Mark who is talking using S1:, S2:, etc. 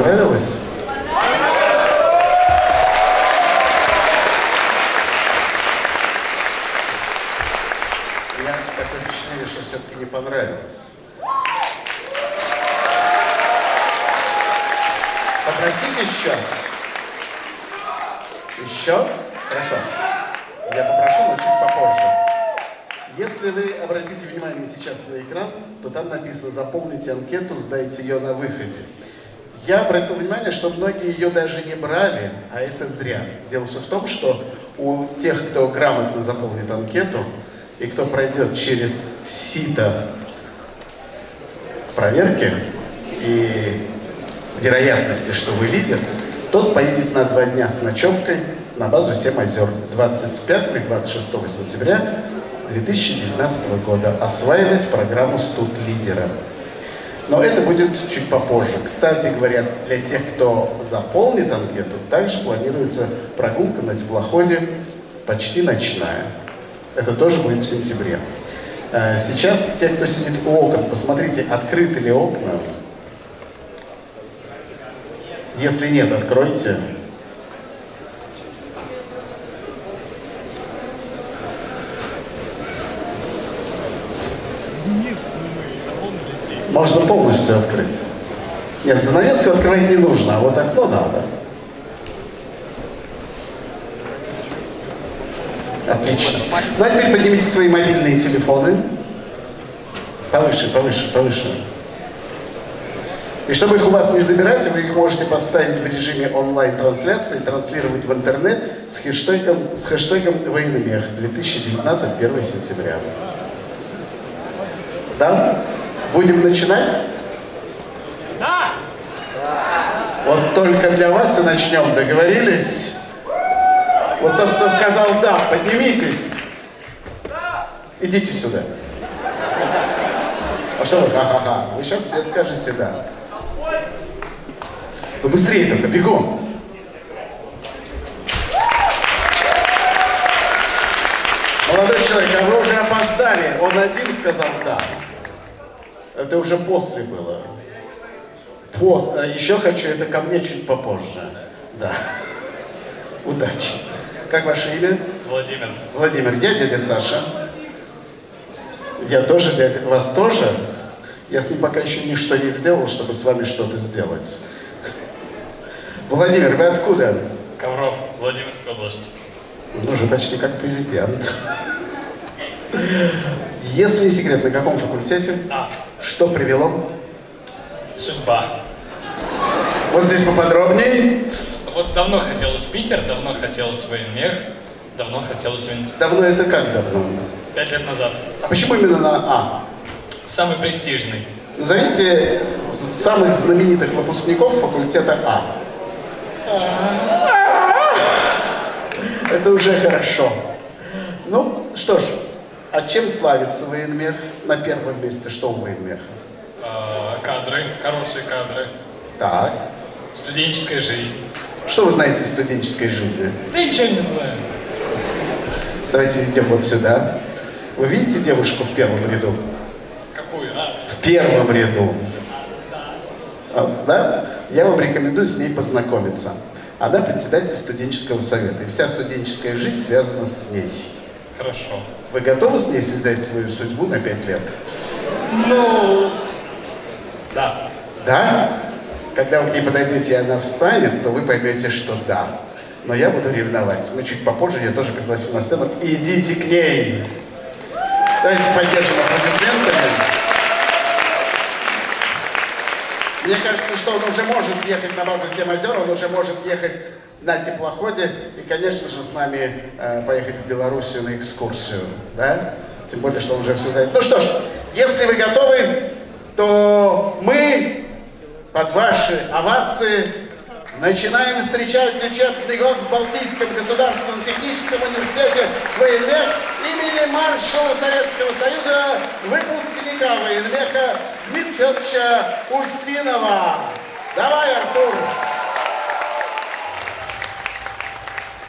S1: Понравилось? Я такое впечатление, что все-таки не понравилось. Попросите еще. Еще? Хорошо. Я попрошу, но чуть попозже. Если вы обратите внимание сейчас на экран, то там написано «Заполните анкету, сдайте ее на выходе». Я обратил внимание, что многие ее даже не брали, а это зря. Дело все в том, что у тех, кто грамотно заполнит анкету и кто пройдет через сито проверки и вероятности, что вы лидер, тот поедет на 2 дня с ночевкой на базу 7 озер 25 и 26 сентября 2019 года осваивать программу «Студ лидера». Но это будет чуть попозже. Кстати говоря, для тех, кто заполнит анкету, также планируется прогулка на теплоходе почти ночная. Это тоже будет в сентябре. Сейчас те, кто сидит у окон, посмотрите, открыты ли окна. Если нет, откройте. Можно полностью открыть. Нет, занавеску открывать не нужно, а вот окно надо. Отлично. Ну а теперь поднимите свои мобильные телефоны. Повыше, повыше, повыше. И чтобы их у вас не забирать, вы их можете поставить в режиме онлайн-трансляции, транслировать в интернет с хэштегом «Военмех 2019, 1 сентября». Да? Будем начинать?
S2: Да!
S1: Вот только для вас и начнем, договорились? Вот тот, кто сказал «да», поднимитесь. Идите сюда. А что вы? Ха-ха-ха. Вы сейчас все скажете «да». Ну быстрее только, бегом. Молодой человек, а вы уже опоздали. Он один сказал «да». Это уже после было. Еще хочу, это ко мне чуть попозже. Да. Удачи. Как ваше имя?
S2: Владимир.
S1: Владимир, я дядя Саша. Я тоже дядя. Вас тоже? Я с ним пока еще ничто не сделал, чтобы с вами что-то сделать. Владимир, вы откуда?
S2: Ковров, Владимирская область.
S1: Ну, уже почти как президент. Если не секрет, на каком факультете?
S2: А.
S1: Что привело?
S2: Судьба.
S1: Вот здесь поподробнее.
S2: Вот давно хотелось в Питер, давно хотелось в военмех, давно хотелось в...
S1: Давно это как давно?
S2: 5 лет назад.
S1: А почему именно на А?
S2: Самый престижный.
S1: Назовите самых знаменитых выпускников факультета А. Это уже хорошо. Ну, что ж, а чем славится военмех? На первом месте что у военмеха?
S2: Кадры, хорошие кадры.
S1: Так.
S2: Студенческая жизнь.
S1: Что вы знаете из студенческой жизни?
S2: Да ничего не знаю.
S1: Давайте идем вот сюда. Вы видите девушку в первом ряду?
S2: Какую?
S1: В первом ряду. Да? Я вам рекомендую с ней познакомиться. Она председатель студенческого совета. И вся студенческая жизнь связана с ней.
S2: Хорошо.
S1: Вы готовы с ней связать свою судьбу на 5 лет?
S2: Ну... Да.
S1: Да? Когда вы к ней подойдете, и она встанет, то вы поймете, что да. Но я буду ревновать. Но чуть попозже я тоже пригласил на сцену. Идите к ней! Давайте поддержим аплодисментами. Мне кажется, что он уже может ехать на базу 7 озер, он уже может ехать на теплоходе и, конечно же, с нами поехать в Белоруссию на экскурсию. Да? Тем более, что он уже все знает. Ну что ж, если вы готовы, то мы под ваши овации начинаем встречать учебный год в Балтийском государственном техническом университете военмех имени маршала Советского Союза, выпускника военмеха Дмитрия Федоровича Устинова. Давай, Артур!